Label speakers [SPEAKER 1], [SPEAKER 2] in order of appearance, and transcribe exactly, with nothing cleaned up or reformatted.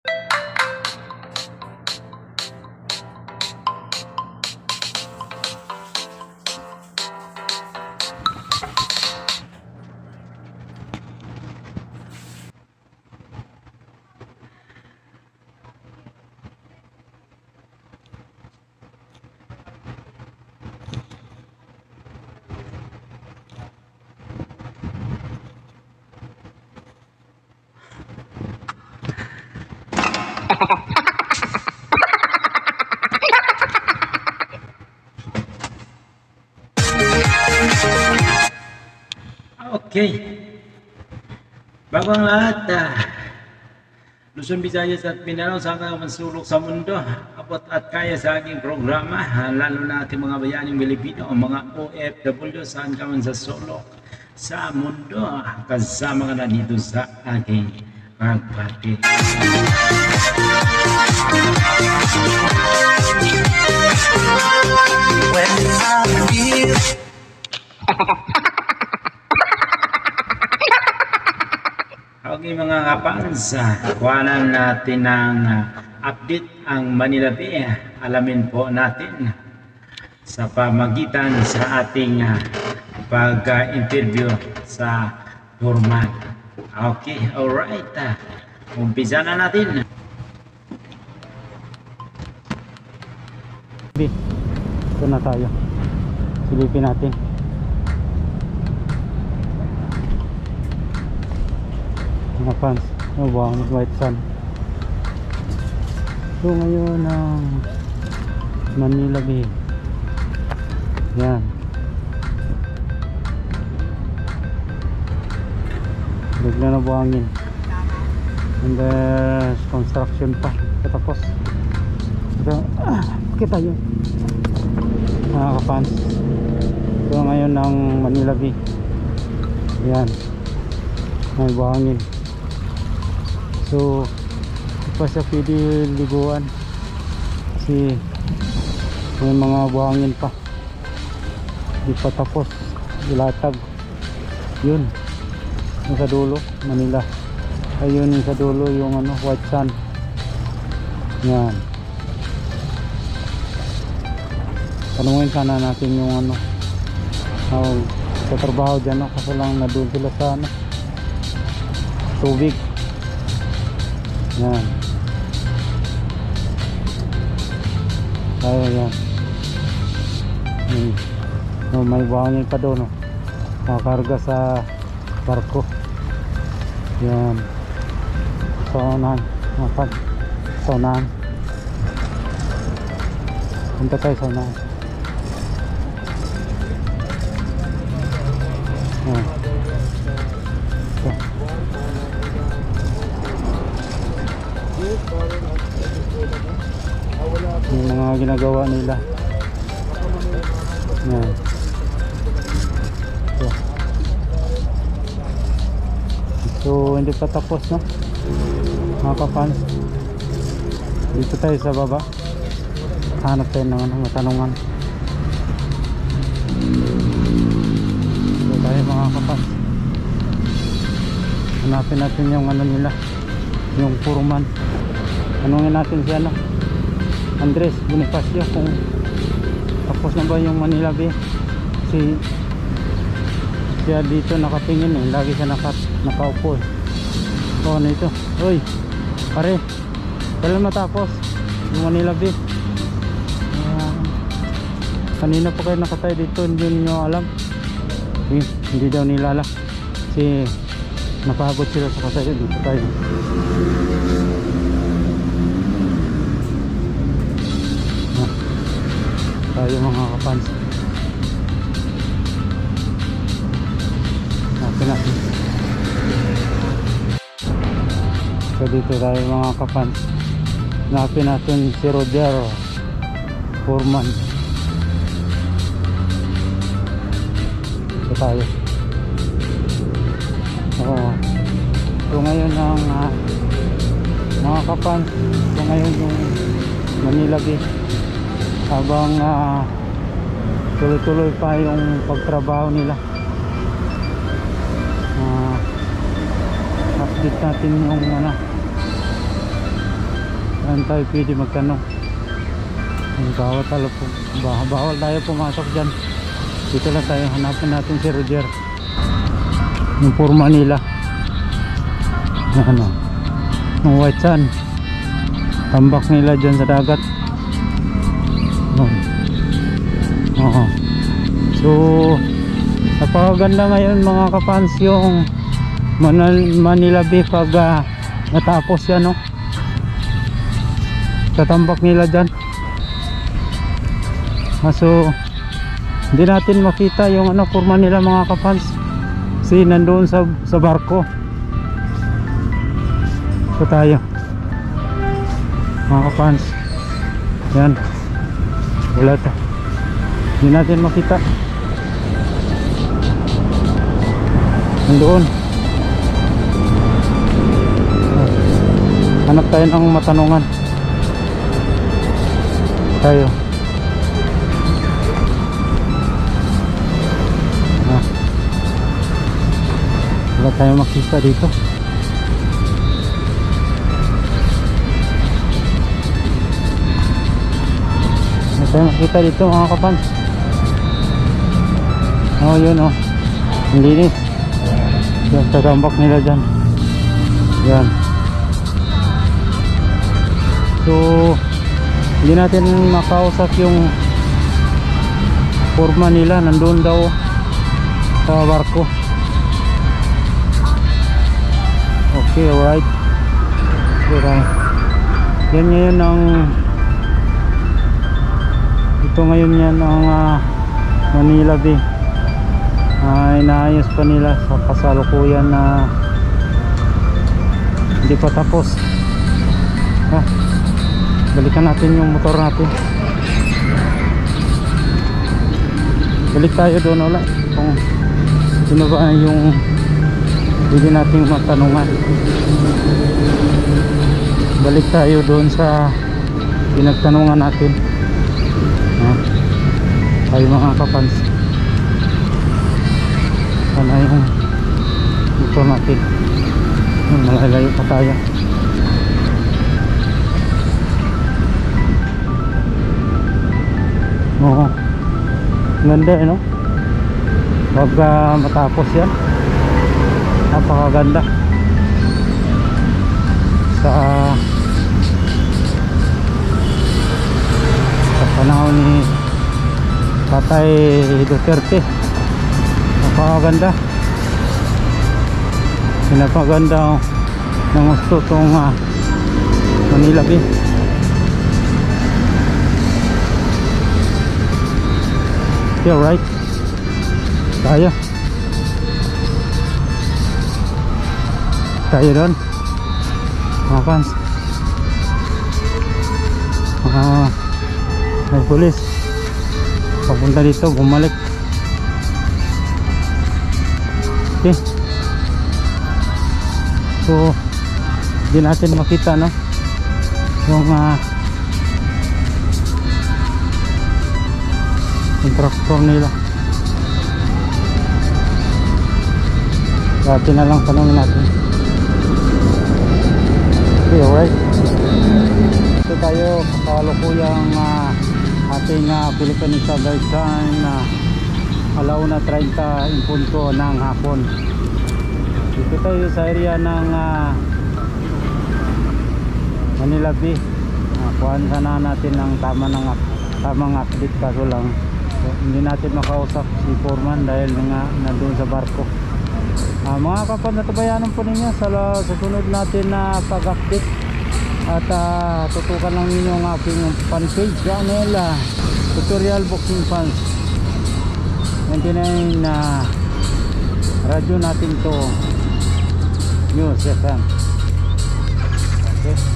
[SPEAKER 1] Okay, bago ang lahat, ah, Luzon, Visayas at Mindanao, saan masulok sa mundo, abot at kaya sa aking programa, ah, lalo na ating mga bayaning Pilipino, mga O F W, saan ka man sa sulok sa mundo, ah, kasama ka na dito sa aking pagpati. When I feel Okay mga kapans, kuhanan natin ng update ang Manila Bay. Alamin po natin sa pamagitan sa ating pag-interview sa Burman. Okay, alright. Umpisa na natin.
[SPEAKER 2] Ito na tayo. Silipin natin. Mga fans, oh wow, white sun. So ngayon ang Manila Bay. Yan. Bigla na buhangin. And there's construction pa. Katapos. So, ah, kita yun. Mga ka-fans. So ngayon ang Manila Bay. Yan. May buhangin. So pa siya pwede liguan kasi may mga buhangin pa, di pa tapos ilatag. Yun yung sa dulo Manila, ayun yung sa dulo yung ano, white sand. Yan, tanungin sana natin yung ano, oh, sa trabaho dyan, no? Kasi lang na doon sila sa ano, tubig. Yan. Kaya yan. Hmm. No, may buhangin pa doon, no? Nakakarga sa barko. Yan. Sa unahan. Mapan. Sa unahan. Punta tayo sa unahan. Yan. So. Yung mga ginagawa nila. Yan. So, so hindi pa tapos, no? Mga ka-fans, dito tayo sa baba. Hanap tayo ng ano, matanungan. Dito tayo mga ka-fans. Hanapin natin yung ano nila, yung foreman. Tanungin natin siya, no? Andres Bonifacio, kung tapos na ba yung Manila Bay. Si siya dito nakatingin eh, lagi siya naka, nakaupo eh. Oh, ano ito? Uy, pare, kailan matapos yung Manila Bay? Uh, kanina pa kayo nakatay dito, hindi nyo alam. Eh, hindi daw nila alam kasi napagod sila sa kasaya dito tayo. Tayo mga kapans, natin natin. So dito tayo mga kapans, natin natin si Roger Foreman. Ito tayo. Oo. So ngayon ang uh, mga kapans, so ngayon yung Manila Bay, habang uh, tuloy-tuloy pa yung pagtrabaho nila. Uh, update natin yung ano, saan tayo pwede magtanong. Bawal, talo po, bawal tayo pumasok dyan. Dito lang tayo, hanapin natin si Roger, yung forma nila na ano, ng white sand, tambak nila dyan sa dagat. No. Oo. So napakaganda ngayon mga kapans yung Manal Manila Bay pag uh, natapos yan, no? Tatambak nila dyan. Ah, so hindi natin makita yung ano forma nila mga kapans kasi nandoon sa, sa barko. So tayo mga kapans, yan, wala to, hindi natin makita. Nandoon, ah, hanap tayo ng matanungan tayo. Ah, wala tayo makita dito. Wala tayo makita dito mga kapans. Oh yun, oh, ang linis yung tatambak nila dyan. Yan. So hindi natin makausap yung forma nila, nandun daw sa barko. Okay, alright. Alright. Yan ngayon ang ito ngayon yan ang uh, Manila Bay. Uh, inaayos pa nila sa kasalukuyan na hindi pa tapos. Ah, balikan natin yung motor natin. Balik tayo doon ulit kung sino ba yung pwede nating matanungan. Balik tayo doon sa pinagtanungan natin. Ah, tayo mga kapans, sana yung motor natin. Malalayo pa tayo. Oo, ganda eh, no? Pag uh, matapos yan, napakaganda sa sa panahon ni Tatay Duterte. Napakaganda, pinapaganda ng gusto itong uh, Manila Bay. Okay, alright, tayo tayo doon mga fans. Mga nagpulis papunta dito, bumalik. Okay, so hindi natin makita, no, yung uh, yung traktor nila. Dati na lang tanongin natin. Okay, alright. Ito tayo kasalukuyang uh, ating uh, Philippine Standard Time na uh, alauna treinta in punto ng hapon. Dito tayo sa area ng uh, Manila Bay. Uh, kuhaan sana natin ng tama ng tamang update, kaso lang so, hindi natin makausap si Foreman dahil nga nandun sa barko. Uh, mga kapatid, natabayanan po ninyo sa, sa sunod natin na pag-update at uh, tutukan lang ninyo ang aking fan page channel, uh, Tutorial Boxing Fans ninety-nine na uh, radyo natin to News F M. Okay.